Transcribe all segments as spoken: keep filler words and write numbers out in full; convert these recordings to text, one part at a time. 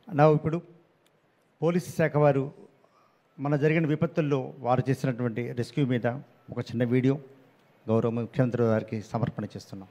నా ఇప్పుడు పోలీసు శాఖ వారు మన జరిగిన విపత్తుల్లో వారు చేసినటువంటి రెస్క్యూ మీద ఒక చిన్న వీడియో గౌరవ ముఖ్యమంత్రి గారికి సమర్పణ చేస్తున్నాం.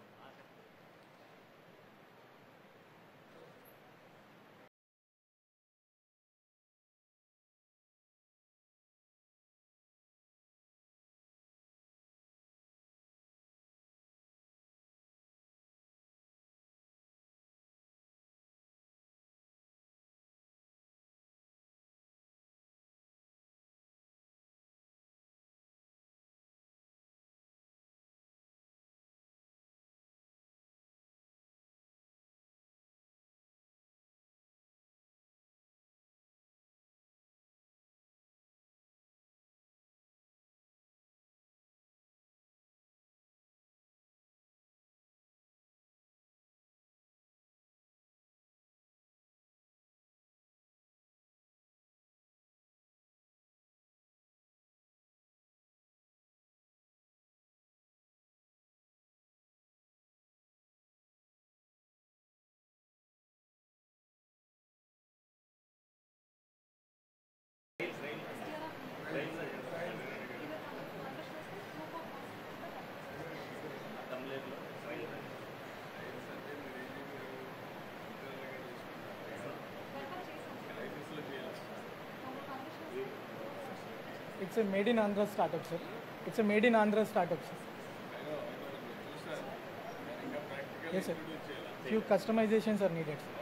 It's a made in Andhra startup, sir. It's a made in Andhra startup, sir. Yes, sir. Few customizations are needed, sir.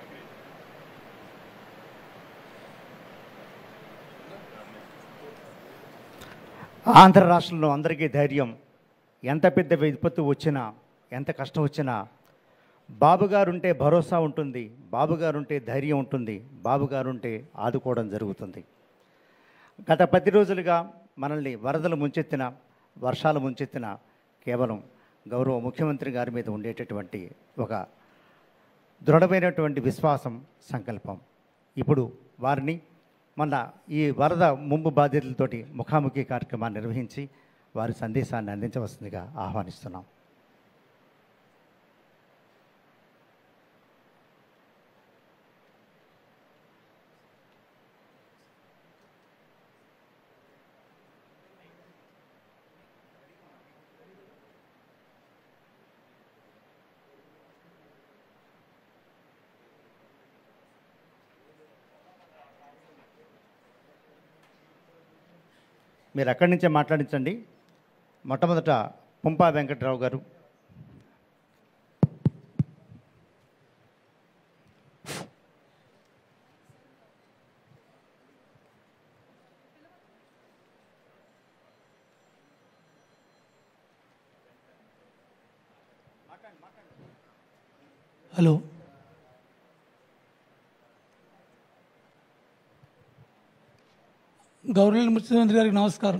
Andhra రాష్ట్రంలో అందరికీ ధైర్యం, ఎంత పెద్ద విపత్తు వచ్చినా ఎంత కష్టం వచ్చినా బాబుగారుంటే భరోసా ఉంటుంది, బాబుగారుంటే ధైర్యం ఉంటుంది, బాబుగారుంటే ఆదుకోవడం జరుగుతుంది. గత పది రోజులుగా మనల్ని వరదలు ముంచెత్తిన, వర్షాలు ముంచెత్తిన కేవలం గౌరవ ముఖ్యమంత్రి గారి మీద ఉండేటటువంటి ఒక దృఢమైనటువంటి విశ్వాసం, సంకల్పం. ఇప్పుడు వారిని మన ఈ వరద ముంపు బాధితులతోటి ముఖాముఖి కార్యక్రమాన్ని నిర్వహించి వారి సందేశాన్ని అందించవలసిందిగా ఆహ్వానిస్తున్నాం. మీరు అక్కడి నుంచే మాట్లాడించండి. మొట్టమొదట పుంపా వెంకట్రావు గారు. హలో, గౌరవ ముఖ్యమంత్రి గారికి నమస్కారం.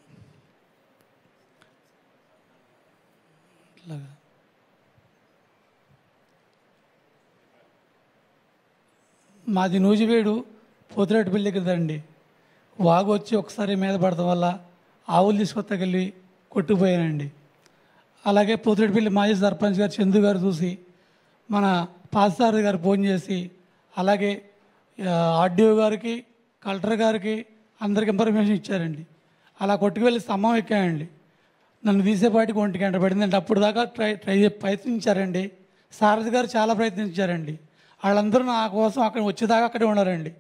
మాది నూజివేడు పోతిరెడ్డిపల్లి కదండి. వాగు వచ్చి ఒకసారి మీద పడటం వల్ల ఆవులు తీసుకొత్తకెళ్ళి కొట్టుకుపోయానండి. అలాగే పోతిరెడ్డిపల్లి మాజీ సర్పంచ్ గారు చందు గారు చూసి మన పాసారి గారు ఫోన్ చేసి, అలాగే ఆర్డీఓ గారికి, కలెక్టర్ గారికి అందరికి ఇన్ఫర్మేషన్ ఇచ్చారండి. అలా కొట్టుకు వెళ్ళి స్తంభం ఎక్కాయండి. నన్ను తీసేపాటికి ఒంటికి గంట పడిందండి. అప్పుడు దాకా ట్రై ట్రై ప్రయత్నించారండి. సారథి గారు చాలా ప్రయత్నించారండి. వాళ్ళందరూ నా కోసం అక్కడ వచ్చేదాకా అక్కడే ఉన్నారండి.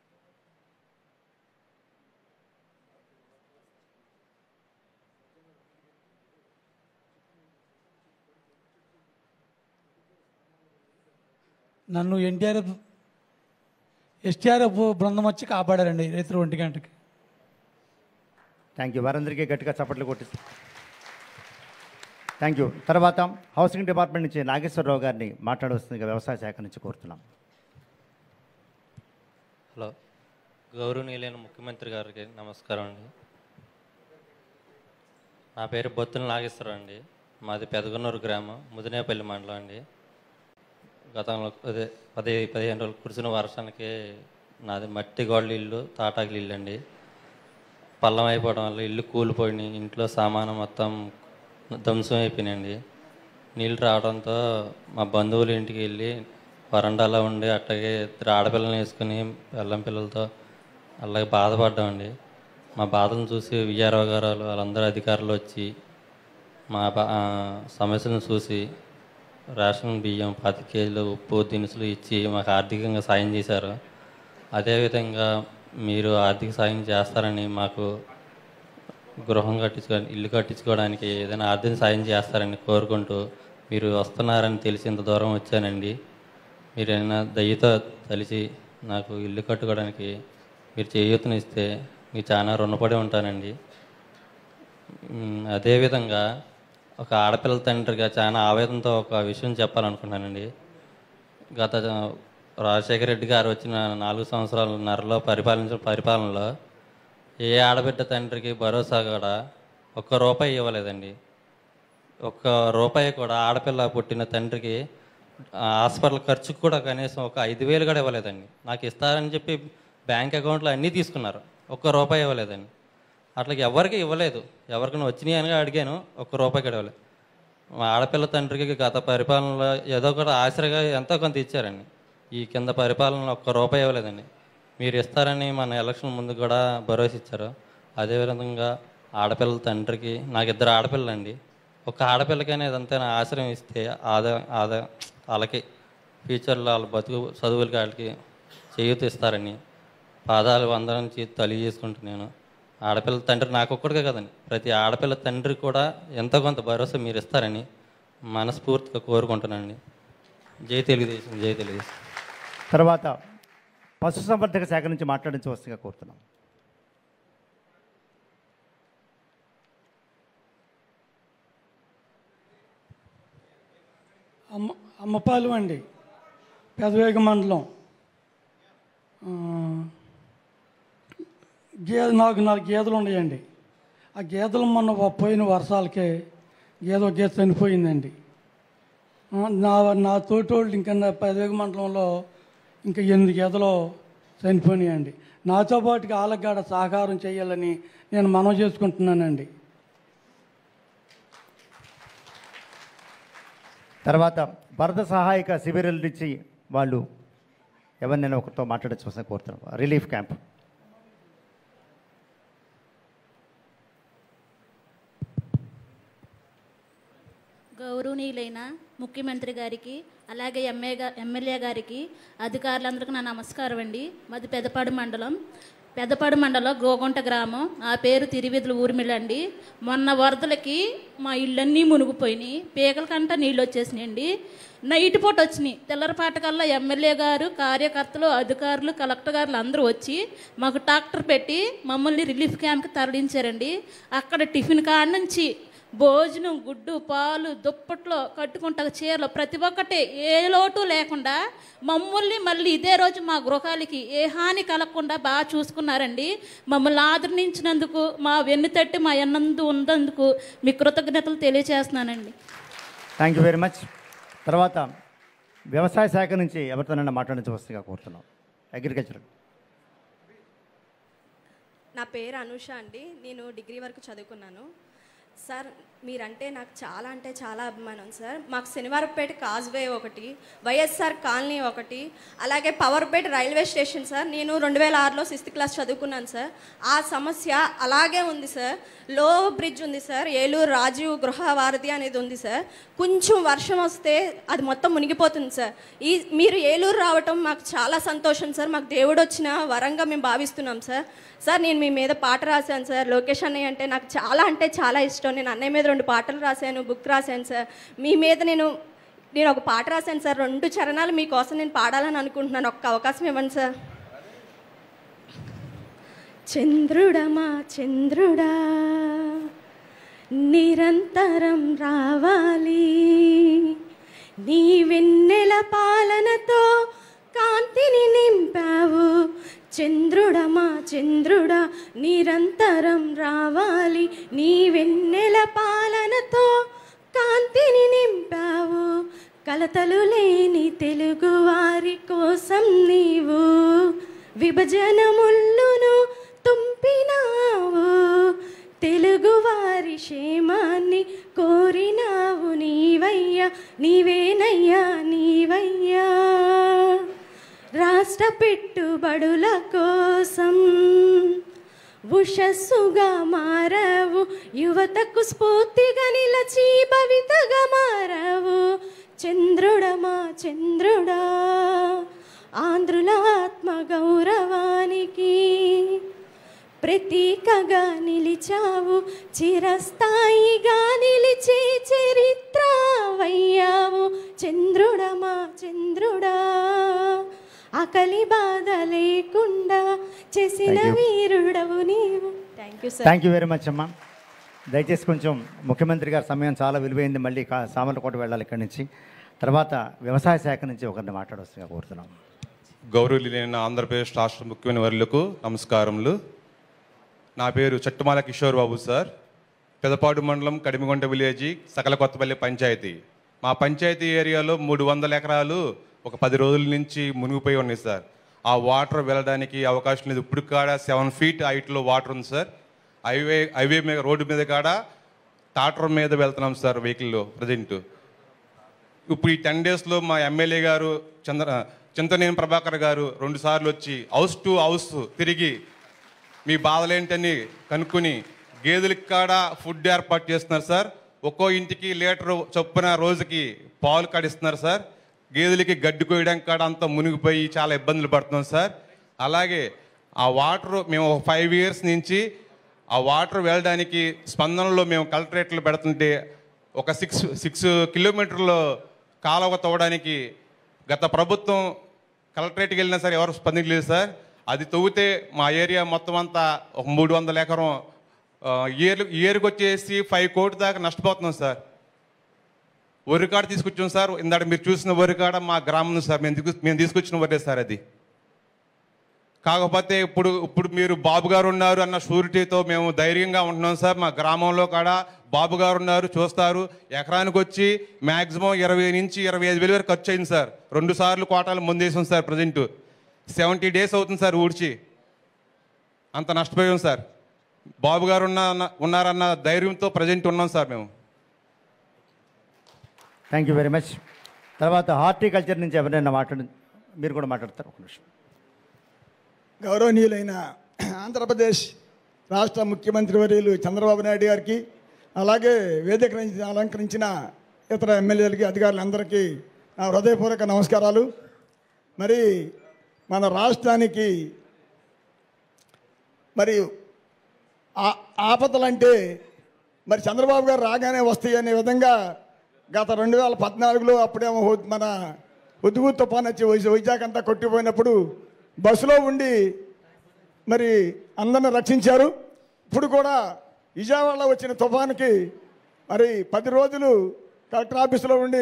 నన్ను ఎన్టీఆర్ఎఫ్ ఎస్టీఆర్ఎఫ్ బృందం వచ్చి కాపాడారండి రైతులు ఒంటి గంటకి. Thank you. వారందరికీ గట్టిగా చప్పట్లు కొట్టి థ్యాంక్ యూ. తర్వాత హౌసింగ్ డిపార్ట్మెంట్ నుంచి నాగేశ్వరరావు గారిని మాట్లాడవలసిందిగా వ్యవసాయ శాఖ నుంచి కోరుతున్నాం. హలో, గౌరవనీయులైన ముఖ్యమంత్రి గారికి నమస్కారం అండి. నా పేరు బొత్తుల నాగేశ్వరరావు అండి. మాది పెదగనూరు గ్రామం, ముదినేపల్లి మండలం అండి. గతంలో అదే పది పదిహేను రోజులు కురిసిన వర్షానికి నాది మట్టి గోడల ఇల్లు, తాటాకులు ఇల్లు అండి. పల్లం అయిపోవడం వల్ల ఇల్లు కూలిపోయినాయి. ఇంట్లో సామాను మొత్తం ధ్వంసం అయిపోయినాయండి. నీళ్ళు రావడంతో మా బంధువుల ఇంటికి వెళ్ళి వరండాలో ఉండి అట్లాగే ఇద్దరు ఆడపిల్లల్ని వేసుకుని పిల్లం పిల్లలతో అలాగే బాధపడ్డామండి. మా బాధలను చూసి విఆర్ఓ గారు వాళ్ళందరూ అధికారులు వచ్చి మా బా సమస్యలను చూసి రేషన్ బియ్యం పది కేజీలు ఉప్పు దినుసులు ఇచ్చి మాకు ఆర్థికంగా సాయం చేశారు. అదేవిధంగా మీరు ఆర్థిక సాయం చేస్తారని, మాకు గృహం కట్టించుకో ఇల్లు కట్టించుకోవడానికి ఏదైనా ఆర్థిక సాయం చేస్తారని కోరుకుంటూ మీరు వస్తున్నారని తెలిసి ఇంత దూరం వచ్చానండి. మీరు ఏమైనా దయతో తెలిసి నాకు ఇల్లు కట్టుకోవడానికి మీరు చేయూతనిస్తే మీకు చాలా రుణపడి ఉంటానండి. అదేవిధంగా ఒక ఆడపిల్ల తండ్రిగా చాలా ఆవేదనతో ఒక విషయం చెప్పాలనుకుంటున్నానండి. గత రాజశేఖర రెడ్డి గారు వచ్చిన నాలుగు సంవత్సరాలన్నరలో పరిపాలించిన పరిపాలనలో ఏ ఆడబిడ్డ తండ్రికి భరోసా కూడా ఒక్క రూపాయి ఇవ్వలేదండి. ఒక్క రూపాయి కూడా ఆడపిల్ల పుట్టిన తండ్రికి హాస్పిటల్ ఖర్చుకు కూడా కనీసం ఒక ఐదు వేలు కూడా ఇవ్వలేదండి. నాకు ఇస్తారని చెప్పి బ్యాంక్ అకౌంట్లో అన్నీ తీసుకున్నారు, ఒక్క రూపాయి ఇవ్వలేదండి. అట్లాగే ఎవరికి ఇవ్వలేదు. ఎవరికైనా వచ్చినాయి అని అడిగాను, ఒక్క రూపాయి కూడా ఇవ్వలేదు. మా ఆడపిల్ల తండ్రికి గత పరిపాలనలో ఏదో కూడా ఆశ్రగా ఎంతో కొంత ఇచ్చారండి. ఈ కింద పరిపాలనలో ఒక్క రూపాయి ఇవ్వలేదండి. మీరు ఇస్తారని మన ఎలక్షన్ ముందు కూడా భరోసా ఇచ్చారు. అదేవిధంగా ఆడపిల్లల తండ్రికి, నాకు ఇద్దరు ఆడపిల్లండి, ఒక ఆడపిల్లకైనా ఇదంతా ఆశ్రయం ఇస్తే ఆదా ఆదా వాళ్ళకి ఫ్యూచర్లో వాళ్ళ బతుకు చదువులకి వాళ్ళకి చేయూత ఇస్తారని పాదాలు వందరించి తెలియజేసుకుంటున్నాను. ఆడపిల్ల తండ్రి నాకు ఒక్కడికే కదండి, ప్రతి ఆడపిల్ల తండ్రి కూడా ఎంతో కొంత భరోసా మీరు ఇస్తారని మనస్ఫూర్తిగా కోరుకుంటున్నానండి. జై తెలుగుదేశం, జై తెలుగుదేశం. తర్వాత పశుసంవర్ధక శాఖ నుంచి మాట్లాడించవలసిందిగా కోరుతున్నాం. అమ్మ అమ్మపాలు అండి, పెదవేగ మండలం. గే నాకు నాలుగు గేదెలు ఉన్నాయండి. ఆ గేదెలు మొన్న పోయిన వర్షాలకే గేదె ఒక గేదె చనిపోయిందండి. నా నా తోటోళ్ళు ఇంకా నా పెదవేగ మండలంలో ఇంకా ఎనిమిది గేదెలు చనిపోయినాయండి. నాతో పాటుగా ఆలగాడ సహకారం చేయాలని నేను మనవి చేసుకుంటున్నానండి. తర్వాత వరద సహాయక శిబిరాల నుంచి వాళ్ళు ఎవరినైనా ఒకరితో మాట్లాడచ్చు కోరుతున్నాం. Relief camp. గౌరవనీయులైన ముఖ్యమంత్రి గారికి, అలాగే ఎంఏ ఎమ్మెల్యే గారికి, అధికారులందరికీ నా నమస్కారం అండి. మాది పెదపాడు మండలం. పెదపాడు మండలం గోగుంట గ్రామం. ఆ పేరు తిరువిధుల ఊర్మిళ అండి. మొన్న వరదలకి మా ఇళ్ళన్నీ మునిగిపోయినాయి, పీకల కంట నీళ్ళు వచ్చేసినాయండి. నైట్ పూట వచ్చినాయి. తెల్లరపాటకల్లా ఎమ్మెల్యే గారు, కార్యకర్తలు, అధికారులు, కలెక్టర్ గారులు అందరూ వచ్చి మాకు ట్రాక్టర్ పెట్టి మమ్మల్ని రిలీఫ్ క్యాంప్కి తరలించారండి. అక్కడ టిఫిన్ కాడ నుంచి భోజనం, గుడ్డు, పాలు, దుప్పట్లో, కట్టుకుంటా చీరలు, ప్రతి ఒక్కటి ఏ లోటు లేకుండా మమ్మల్ని మళ్ళీ ఇదే రోజు మా గృహాలకి ఏ హాని కలగకుండా బాగా చూసుకున్నారండి. మమ్మల్ని ఆదరించినందుకు, మా వెన్ను తట్టి మా ఎన్నందు ఉన్నందుకు మీ కృతజ్ఞతలు తెలియజేస్తున్నానండి. Thank you very much. తర్వాత వ్యవసాయ శాఖ నుంచి ఎవరితోనైనా మాట్లాడించవలసిందిగా కోరుతున్నాం. అగ్రికల్చర్. నా పేరు అనూష అండి. నేను డిగ్రీ వరకు చదువుకున్నాను. సార్, మీరంటే నాకు చాలా అంటే చాలా అభిమానం సార్. మాకు శనివారపేట కాజ్వే ఒకటి, వైఎస్ఆర్ కాలనీ ఒకటి, అలాగే పవర్పేట రైల్వే స్టేషన్ సార్. నేను రెండు వేల ఆరులో సిక్స్త్ క్లాస్ చదువుకున్నాను సార్. ఆ సమస్య అలాగే ఉంది సార్. లో బ్రిడ్జ్ ఉంది సార్, ఏలూరు రాజీవ్ గృహ వారధి అనేది ఉంది సార్. కొంచెం వర్షం వస్తే అది మొత్తం మునిగిపోతుంది సార్. ఈ మీరు ఏలూరు రావటం మాకు చాలా సంతోషం సార్. మాకు దేవుడు వచ్చిన వరంగా మేము భావిస్తున్నాం సార్. సార్, నేను మీ మీద పాట రాశాను సార్. లోకేష్ అన్నయ్య అంటే నాకు చాలా అంటే చాలా ఇష్టం. నేను అన్నయ్య మీద రెండు పాటలు రాశాను, బుక్ రాశాను సార్. మీ మీద నేను నేను ఒక పాట రాశాను సార్. రెండు చరణాలు మీకోసం నేను పాడాలని అనుకుంటున్నాను. ఒక్క అవకాశం ఇవ్వండి సార్. చంద్రుడమా చంద్రుడా నిరంతరం రావాలి, నీ వెన్నెల పాలనతో కాంతిని నింపావు. చంద్రుడమా చంద్రుడా నిరంతరం రావాలి, నీ వెన్నెల పాలనతో కాంతిని నింపావు. కలతలు లేని తెలుగు వారి కోసం నీవు విభజన ముళ్ళును తుంపినావు. తెలుగు వారి క్షేమాన్ని కోరినావు నీవయ్యా, నీవేనయ్యా నీవయ్యా. రాష్ట్ర పెట్టుబడుల కోసం ఉషస్సుగా మారవు, యువతకు స్ఫూర్తిగా నిలచి భవితగా మారవు. చంద్రుడమా చంద్రుడా, ఆంధ్రుల ఆత్మ గౌరవానికి ప్రతీకగా నిలిచావు, చిరస్థాయిగా నిలిచే చరిత్ర వయ్యావు. చంద్రుడమా చంద్రుడా, ఆకలి బాధ లేకుండా చేసిన వీరుడవు నీవు. Thank you sir. Thank you very much అమ్మా. దయచేసి కొంచెం ముఖ్యమంత్రి గారి సమయం చాలా విలువైంది. మళ్ళీ కా సామర్లకోట వెళ్ళాలి ఇక్కడి నుంచి. తర్వాత వ్యవసాయ శాఖ నుంచి ఒకరిని మాట్లాడవలసిందిగా కోరుతున్నాం. గౌరవనీయులైన ఆంధ్రప్రదేశ్ రాష్ట్ర ముఖ్యమైన వర్యులకు నమస్కారములు. నా పేరు చట్టుమాల కిషోర్ బాబు సార్. పెదపాడు మండలం కడిమిగొండ విలేజీ సకల కొత్తపల్లి పంచాయతీ. మా పంచాయతీ ఏరియాలో మూడు వందల ఎకరాలు ఒక పది రోజుల నుంచి మునిగిపోయి ఉన్నాయి సార్. ఆ వాటర్ వెళ్ళడానికి అవకాశం లేదు. ఇప్పుడు కాడ సెవెన్ ఫీట్ హైట్లో వాటర్ ఉంది సార్. హైవే హైవే మీద రోడ్డు మీద కాడ టాటర్ మీద వెళ్తున్నాం సార్ వెహికల్లో ప్రజెంట్. ఇప్పుడు ఈ టెన్ డేస్లో మా ఎమ్మెల్యే గారు చంద్ర చింతనేని ప్రభాకర్ గారు రెండు సార్లు వచ్చి హౌస్ టు హౌస్ తిరిగి మీ బాధలేంటని కనుక్కొని గేదెలకి కాడ ఫుడ్ ఏర్పాటు చేస్తున్నారు సార్. ఒక్కో ఇంటికి లీటర్ చొప్పున రోజుకి పాలు కాడిస్తున్నారు సార్. గేదెలకి గడ్డి కోయడానికి కాడ అంతా మునిగిపోయి చాలా ఇబ్బందులు పడుతున్నాం సార్. అలాగే ఆ వాటర్ మేము ఒక ఫైవ్ ఇయర్స్ నుంచి ఆ వాటర్ వెళ్ళడానికి స్పందనలో మేము కలెక్టరేట్లు పెడుతుంటే ఒక సిక్స్ సిక్స్ కిలోమీటర్లు కాలువ తవ్వడానికి గత ప్రభుత్వం కలెక్టరేట్కి వెళ్ళినా సార్ ఎవరు స్పందించలేదు సార్. అది తవ్వితే మా ఏరియా మొత్తం అంతా ఒక మూడు వందల ఎకరం ఇయర్ ఇయర్కి వచ్చేసి ఫైవ్ కోటి దాకా నష్టపోతున్నాం సార్. వరికాడ తీసుకొచ్చాం సార్. ఇందాక మీరు చూసిన వరికాడ మా గ్రామం సార్. మేము తీసుకు మేము తీసుకొచ్చిన వరే సార్ అది. కాకపోతే ఇప్పుడు ఇప్పుడు మీరు బాబు గారు ఉన్నారు అన్న షూరిటీతో మేము ధైర్యంగా ఉంటున్నాం సార్. మా గ్రామంలో కాడ బాబు గారు ఉన్నారు, చూస్తారు. ఎకరానికి వచ్చి మ్యాక్సిమం ఇరవై నుంచి ఇరవై ఐదు వేలు వరకు ఖర్చు అయింది సార్. రెండు సార్లు కోటాలు ముందేసాం సార్. ప్రజెంట్ సెవెంటీ డేస్ అవుతుంది సార్ ఊడ్చి. అంత నష్టపోయాం సార్. బాబు గారు ఉన్న ఉన్నారన్న ధైర్యంతో ప్రజెంట్ ఉన్నాం సార్ మేము. Thank you very much. తర్వాత హార్టికల్చర్ నుంచి ఎవరైనా మాట్లాడి మీరు కూడా మాట్లాడతారు. ఒక నిమిషం. గౌరవనీయులైన ఆంధ్రప్రదేశ్ రాష్ట్ర ముఖ్యమంత్రి వర్యులు చంద్రబాబు నాయుడు గారికి, అలాగే వేదిక నుంచి అలంకరించిన ఇతర ఎమ్మెల్యేలకి, అధికారులందరికీ నా హృదయపూర్వక నమస్కారాలు. మరి మన రాష్ట్రానికి మరి ఆపదలంటే మరి చంద్రబాబు గారు రాగానే వస్తాయి అనే విధంగా గత రెండు వేల పద్నాలుగులో అప్పుడేమో మన ఉద్దుగు తుఫాన్ వచ్చి వైజాగ్ అంతా కొట్టిపోయినప్పుడు బస్సులో ఉండి మరి అందరిని రక్షించారు. ఇప్పుడు కూడా విజయవాడలో వచ్చిన తుఫానుకి మరి పది రోజులు కలెక్టర్ ఆఫీసులో ఉండి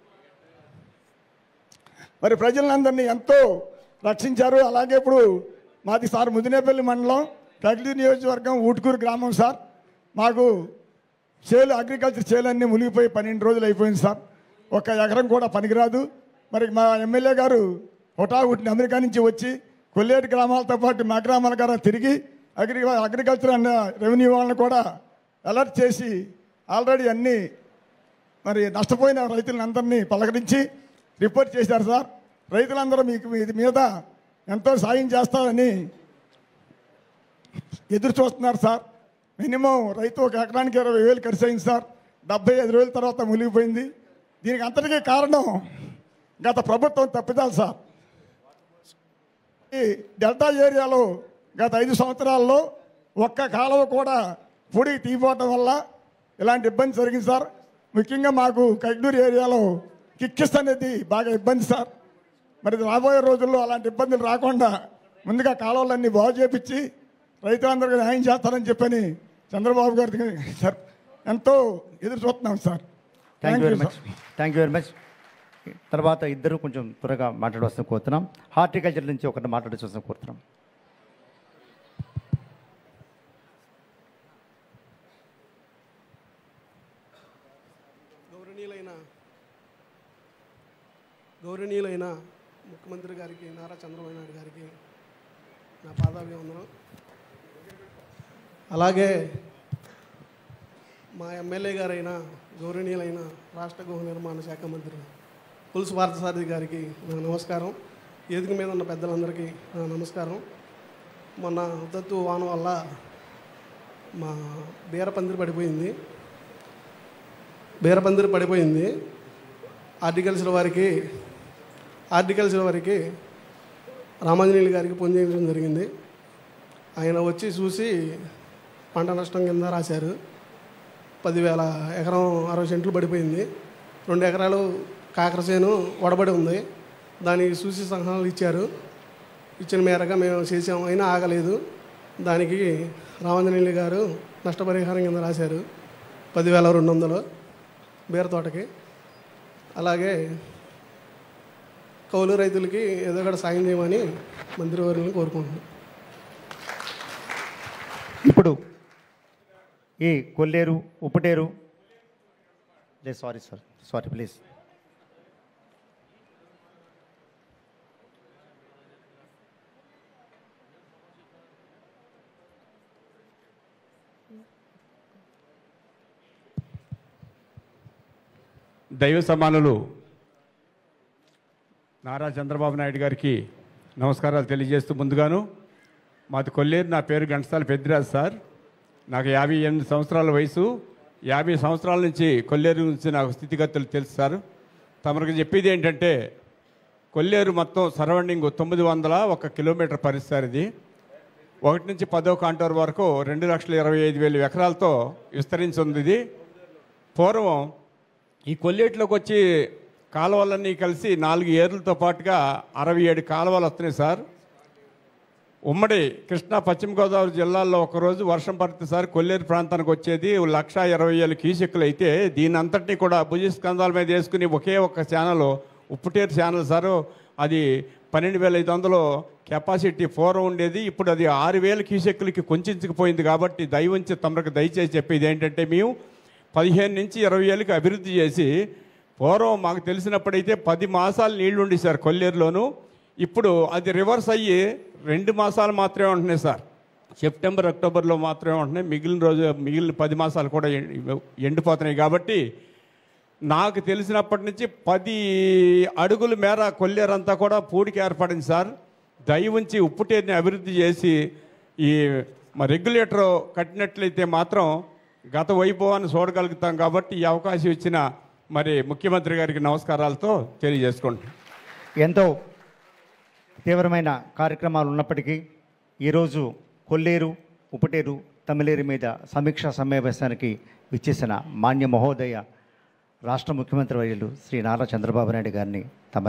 మరి ప్రజలందరినీ ఎంతో రక్షించారు. అలాగే ఇప్పుడు మాది సార్ ముదినేపల్లి మండలం కగిలి నియోజకవర్గం ఊటుకూరు గ్రామం సార్. మాకు చేలు అగ్రికల్చర్ చేలు అన్నీ మునిగిపోయి పన్నెండు రోజులు అయిపోయింది సార్. ఒక ఎకరం కూడా పనికిరాదు. మరి మా ఎమ్మెల్యే గారు హుటాహుటిని అమెరికా నుంచి వచ్చి కొల్లేటి గ్రామాలతో పాటు మా గ్రామాల గారు తిరిగి అగ్రి అగ్రికల్చర్ అన్న రెవెన్యూ వాళ్ళని కూడా అలర్ట్ చేసి ఆల్రెడీ అన్నీ మరి నష్టపోయిన రైతులందరినీ పలకరించి రిపోర్ట్ చేశారు సార్. రైతులందరూ మీకు ఇది మీద ఎంతో సాయం చేస్తారని ఎదురు చూస్తున్నారు సార్. మినిమం రైతు ఒక ఎకరానికి ఇరవై వేలు ఖర్చు అయింది సార్. డెబ్బై ఐదు రోజుల తర్వాత మునిగిపోయింది. దీనికి అంతటికీ కారణం గత ప్రభుత్వం తప్పిదాలు సార్. ఈ డెల్టా ఏరియాలో గత ఐదు సంవత్సరాల్లో ఒక్క కాలువ కూడా పొడికి తీయపోవటం వల్ల ఇలాంటి ఇబ్బంది జరిగింది సార్. ముఖ్యంగా మాకు కైగ్నూరు ఏరియాలో కిక్కిస్ అనేది బాగా ఇబ్బంది సార్. మరి రాబోయే రోజుల్లో అలాంటి ఇబ్బందులు రాకుండా ముందుగా కాలువలన్నీ బాగు చేపించి రైతులందరికీ న్యాయం చేస్తారని చెప్పని చంద్రబాబు గారికి సార్ ఎంతో ఎదురు చూస్తున్నాం sir. Thank you very much. Thank you very much. తర్వాత ఇద్దరు కొంచెం త్వరగా మాట్లాడవలసిన కోరుతున్నాం. హార్టికల్చర్ నుంచి ఒకటి మాట్లాడవలసిన కోరుతున్నాం. గౌరవనీయులైన గౌరవనీయులైన ముఖ్యమంత్రి గారికి, నారా చంద్రబాబు నాయుడు గారికి నా పాదాభివందనం. అలాగే మా ఎమ్మెల్యే గారైన గౌరవనీయులైన రాష్ట్ర గృహ నిర్మాణ శాఖ మంత్రి పులుసు పార్థసారథి గారికి నా నమస్కారం. వేదిక మీద ఉన్న పెద్దలందరికీ నా నమస్కారం. మొన్న ఉద్దత్తు వాన వల్ల మా బీరపందిరి పడిపోయింది బీరపందిరి పడిపోయింది హార్టికల్చర్ వారికి హార్టికల్చర్ వారికి రామాంజనేయులు గారికి ఫోన్ చేయడం జరిగింది. ఆయన వచ్చి చూసి పంట నష్టం కింద రాశారు. పదివేల ఎకరం అరవై సెంట్లు పడిపోయింది. రెండు ఎకరాలు కాకరసేను వడబడి ఉంది. దానికి చూసి సలహాలు ఇచ్చారు. ఇచ్చిన మేరగా మేము చేసాము, అయినా ఆగలేదు. దానికి రామాంజనేయులు గారు నష్టపరిహారం కింద రాశారు పదివేల రెండు వందలు బీర తోటకి. అలాగే కౌలు రైతులకి ఏదో ఒకటి సాయం చేయమని మంత్రివర్యులను కోరుకుంటున్నాం. ఇప్పుడు ఈ కొల్లేరు ఉప్పటేరు లేదు సారీ సార్ సారీ ప్లీజ్ దైవ సమానులు నారా చంద్రబాబు నాయుడు గారికి నమస్కారాలు తెలియజేస్తూ, ముందుగాను మాది కొల్లేరు, నా పేరు ఘంటసాల పెద్దిరాజు సార్. నాకు యాభై ఎనిమిది సంవత్సరాల వయసు. యాభై సంవత్సరాల నుంచి కొల్లేరు నుంచి నాకు స్థితిగతులు తెలుసు సార్. తమకు చెప్పేది ఏంటంటే, కొల్లేరు మొత్తం సరౌండింగ్ తొమ్మిది వందల ఒక కిలోమీటర్ పరిస్థితి. ఇది ఒకటి నుంచి పదో కాంటోర్ వరకు రెండు లక్షల ఇరవై ఐదు వేలు ఎకరాలతో విస్తరించి ఉంది. ఇది పూర్వం ఈ కొల్లేటిలోకి వచ్చి కాలువలన్నీ కలిసి నాలుగు ఏర్లతో పాటుగా అరవై ఏడు కాలువలు వస్తున్నాయి సార్. ఉమ్మడి కృష్ణా పశ్చిమ గోదావరి జిల్లాల్లో ఒకరోజు వర్షం పడితే సార్ కొల్లేరు ప్రాంతానికి వచ్చేది లక్ష ఇరవై ఏళ్ళు క్యూసెక్కులు. అయితే దీని అంతటినీ కూడా భుజస్కంధాల మీద వేసుకుని ఒకే ఒక ఛానల్ ఉప్పుటేరు ఛానల్ సార్. అది పన్నెండు వేల ఐదు వందలు కెపాసిటీ ఫోర్ ఉండేది. ఇప్పుడు అది ఆరు వేల క్యూసెక్కులకి కొంచెంచుకుపోయింది. కాబట్టి దయవుంచి తమకు దయచేసి చెప్పేది ఏంటంటే, మేము పదిహేను నుంచి ఇరవై ఏళ్ళకి అభివృద్ధి చేసి, పూర్వం మాకు తెలిసినప్పుడైతే పది మాసాలు నీళ్లు ఉండి సార్ కొల్లేరులోను. ఇప్పుడు అది రివర్స్ అయ్యి రెండు మాసాలు మాత్రమే ఉంటున్నాయి సార్. సెప్టెంబర్ అక్టోబర్లో మాత్రమే ఉంటున్నాయి. మిగిలిన రోజు మిగిలిన పది మాసాలు కూడా ఎండిపోతున్నాయి. కాబట్టి నాకు తెలిసినప్పటి నుంచి పది అడుగుల మేర కొల్లేరంతా కూడా పూడికి ఏర్పడింది సార్. దయ ఉంచి ఉప్పుటేరుని అభివృద్ధి చేసి ఈ రెగ్యులేటర్ కట్టినట్లయితే మాత్రం గత వైభవాన్ని చూడగలుగుతాం. కాబట్టి ఈ అవకాశం ఇచ్చిన మరి ముఖ్యమంత్రి గారికి నమస్కారాలతో తెలియజేసుకుంటాం. ఎంతో తీవ్రమైన కార్యక్రమాలు ఉన్నప్పటికీ ఈరోజు కొల్లేరు ఉప్పటేరు తమిళేరు మీద సమీక్షా సమావేశానికి విచ్చేసిన మాన్య మహోదయ రాష్ట్ర ముఖ్యమంత్రి వర్యులు శ్రీ నారా చంద్రబాబు నాయుడు గారిని తమ